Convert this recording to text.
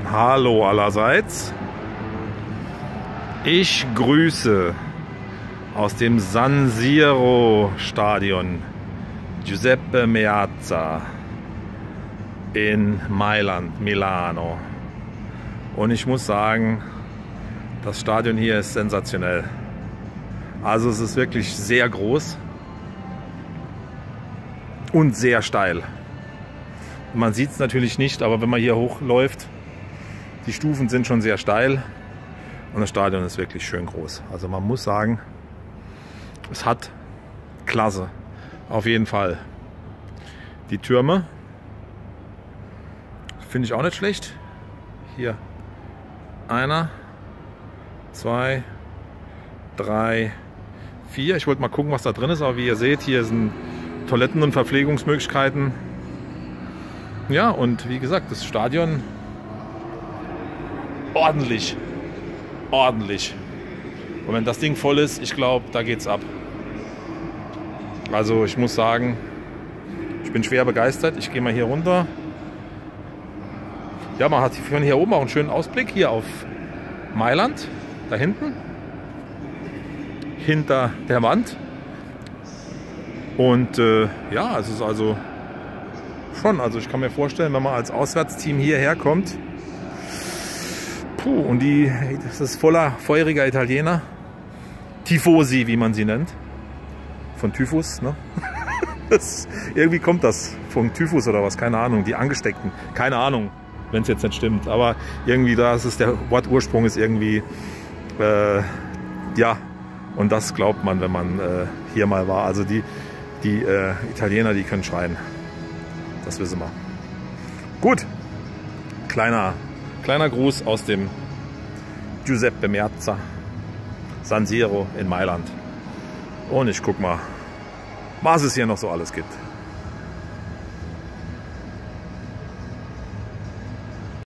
Hallo allerseits. Ich grüße aus dem San Siro Stadion Giuseppe Meazza in Mailand, Milano. Und ich muss sagen, das Stadion hier ist sensationell. Also es ist wirklich sehr groß und sehr steil. Man sieht es natürlich nicht, aber wenn man hier hochläuft, die Stufen sind schon sehr steil und das Stadion ist wirklich schön groß. Also man muss sagen, es hat Klasse, auf jeden Fall. Die Türme finde ich auch nicht schlecht. Hier einer, 2, 3, 4. Ich wollte mal gucken, was da drin ist, aber wie ihr seht, hier sind Toiletten und Verpflegungsmöglichkeiten. Ja, und wie gesagt, das Stadion ordentlich. Und wenn das Ding voll ist, ich glaube, da geht's ab. Also ich muss sagen, ich bin schwer begeistert. Ich gehe mal hier runter. Ja, man hat hier oben auch einen schönen Ausblick hier auf Mailand, da hinten, hinter der Wand. Und ja, es ist also schon, also ich kann mir vorstellen, wenn man als Auswärtsteam hierher kommt, und das ist voller feuriger Italiener, Tifosi, wie man sie nennt, von Typhus, ne? Irgendwie kommt das von Typhus oder was, keine Ahnung, die Angesteckten, keine Ahnung, wenn es jetzt nicht stimmt, aber irgendwie das ist der Wortursprung ist irgendwie, ja, und das glaubt man, wenn man hier mal war, also die Italiener, die können schreien, das wissen wir. Gut, kleiner Gruß aus dem Giuseppe Meazza, San Siro in Mailand. Und ich guck mal, was es hier noch so alles gibt.